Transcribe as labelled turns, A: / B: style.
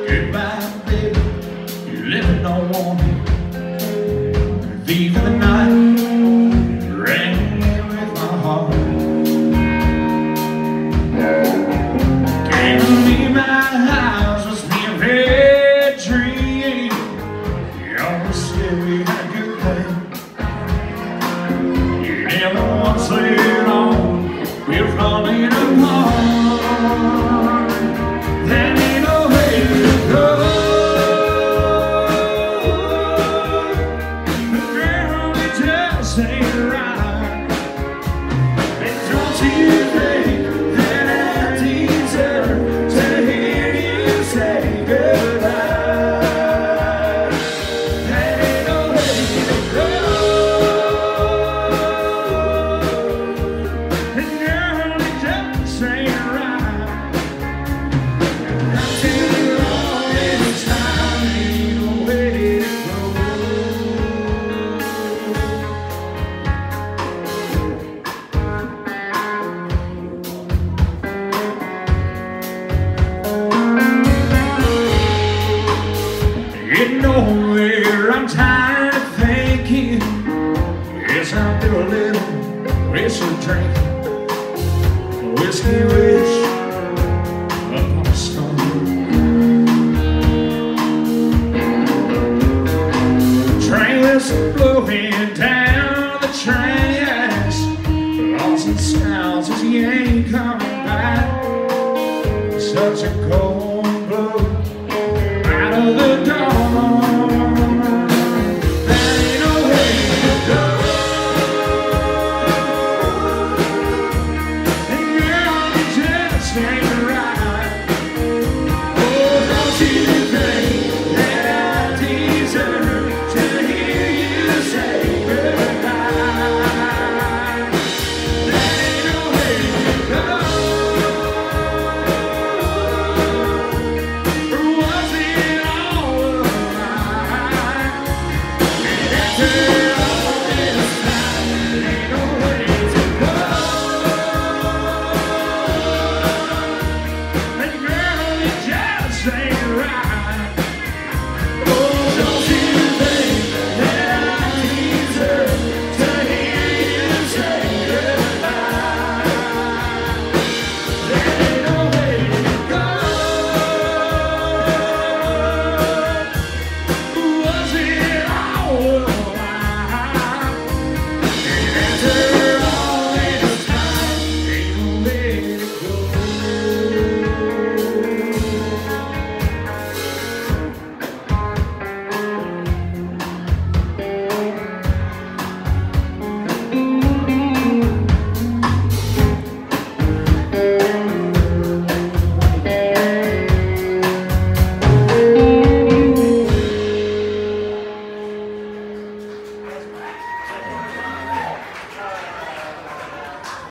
A: Goodbye, baby, you're living on me. Thief of the night, rang in with my heart. Can't leave my house, was me a red dream. You always said we had a good thing. You never once let on, we're falling apart. There ain't no way to go. Girl, it just ain't right. And don't you think that I deserve to hear you say goodbye? There ain't no way to go. And girl, it just ain't right. Not too long, it's time, ain't no way to go. You know where I'm tired of thinking. Yes, I'll do a little whistle drinking, whiskey wish upon a stone. Train whistle blowing down the tracks, lost in sounds as you ain't coming back. Such a cold blow.